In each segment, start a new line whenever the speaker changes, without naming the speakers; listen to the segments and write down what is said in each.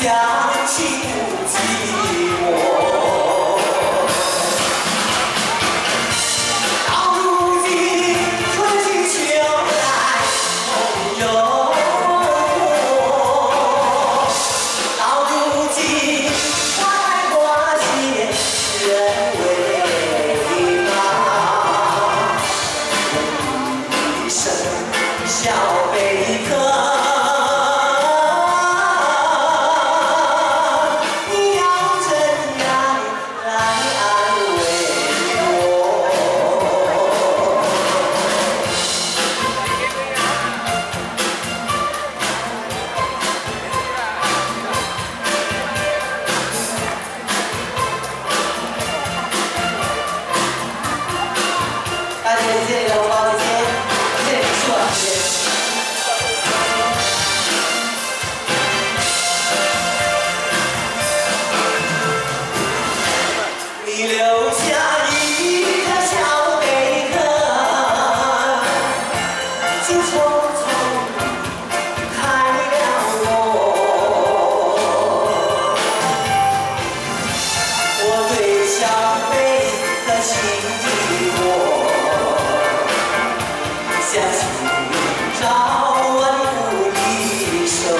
想起不寂寞。到如今春去秋来梦又过，到如今花开花谢人未老，一声小悲歌。 大姐姐，谢谢红包，姐姐，谢谢你是我姐姐。你留下一个小贝壳，就匆匆开了落。我对小贝壳心底过。 相信朝晚不离手，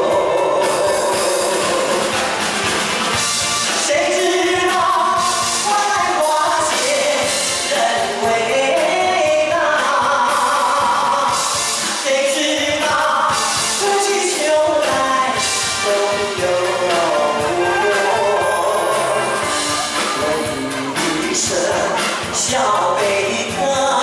谁知道花开花谢人未老？谁知道春去秋来梦又过？我一生小贝壳。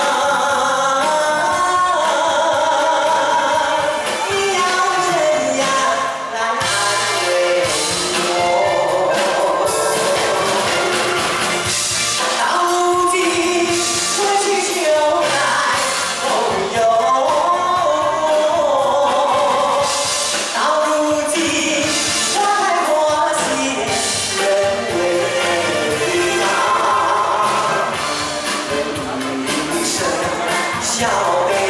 小贝。